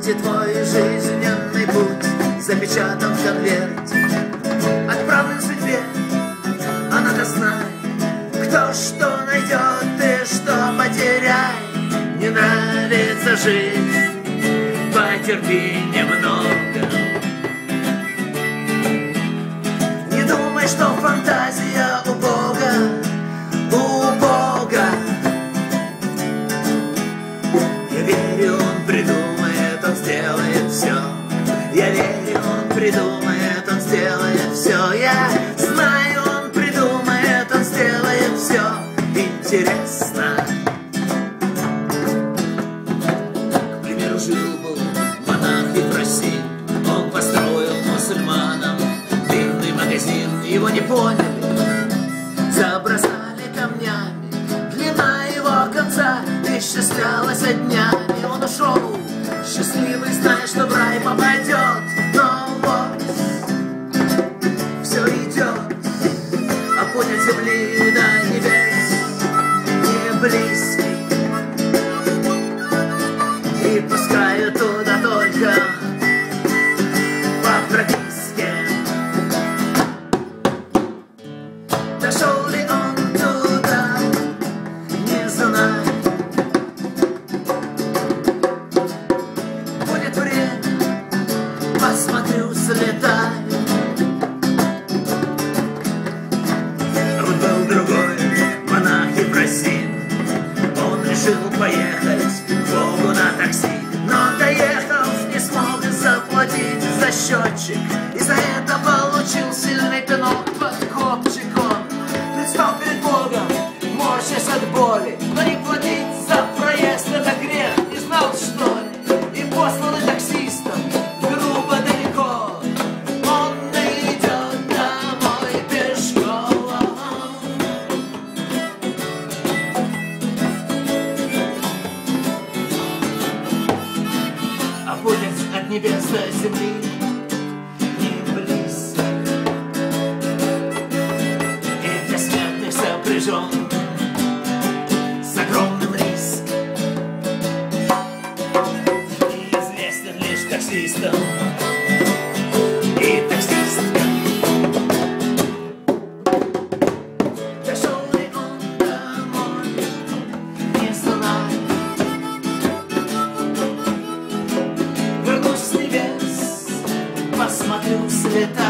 горизонте твой жизненный путь запечатан в конверте, отправлен судьбе, а надо знать, кто что найдет и что потеряет. Не нравится жить, потерпи немного. Не думай, что фантазия у Бога, у Бога. Я верю, Он придумает, Он сделает все. Я верю, Он придумает, Он сделает все. Я знаю, Он придумает, Он сделает все. Интересно. К примеру, жил-был монах Ефросим. Он построил мусульманам длинный магазин. Его не поняли, забросали камнями. Длина его конца исчислялась днями. Он ушел счастливый, зная, что в рай попадет. Но вот все идет, а путь от земли до небес не близкий. И пускают туда только по прописке. Дошел ли он туда, не знаю. Будет время, посмотрю, слетаю. Вот был другой монах Ефросим. Он решил поехать к Богу на такси, но доехав не смог заплатить за счетчик, и за это получил сильный пинок под копчик. Он предстал перед Богом, морщась от боли, но не платить за проезд — это грех. Не знал, что ли, и посланный таксистом грубо далеко. Он идет домой пешком. А путь от небес до земли не близок, и для смертных сопряжен с огромным риском. И известен лишь таксистам и таксисткам. Дошел ли он домой, не знаю. Вернусь с небес, посмотрю, слетаю.